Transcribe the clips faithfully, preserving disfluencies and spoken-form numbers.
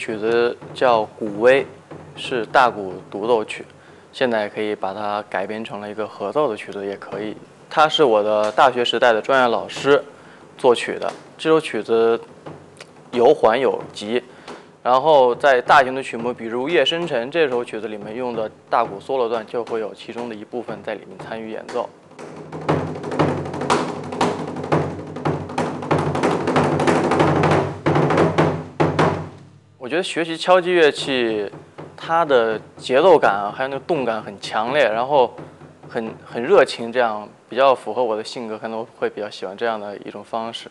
曲子叫《鼓微》，是大鼓独奏曲，现在可以把它改编成了一个合奏的曲子，也可以。他是我的大学时代的专业老师作曲的，这首曲子有缓有急。然后在大型的曲目，比如《夜深沉》这首曲子里面用的大鼓 solo 段，就会有其中的一部分在里面参与演奏。我觉得学习敲击乐器，它的节奏感还有那个动感很强烈，然后很很热情，这样比较符合我的性格，可能会比较喜欢这样的一种方式。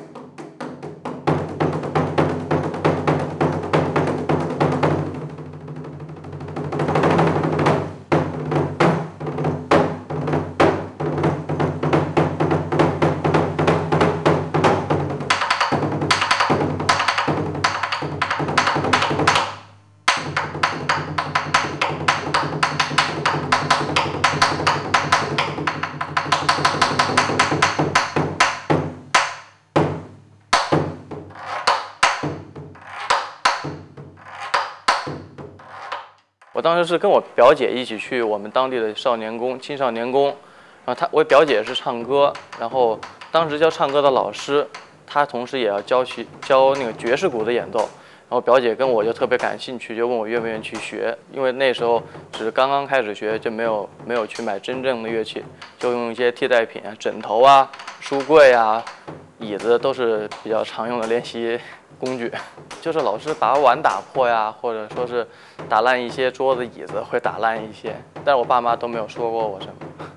我当时是跟我表姐一起去我们当地的少年宫、青少年宫，然后她我表姐是唱歌，然后当时教唱歌的老师，他同时也要教去教那个爵士鼓的演奏，然后表姐跟我就特别感兴趣，就问我愿不愿意去学，因为那时候只是刚刚开始学，就没有没有去买真正的乐器，就用一些替代品啊，枕头啊、书柜啊、椅子都是比较常用的练习工具。就是老是把碗打破呀，或者说是打烂一些桌子椅子，会打烂一些，但是我爸妈都没有说过我什么。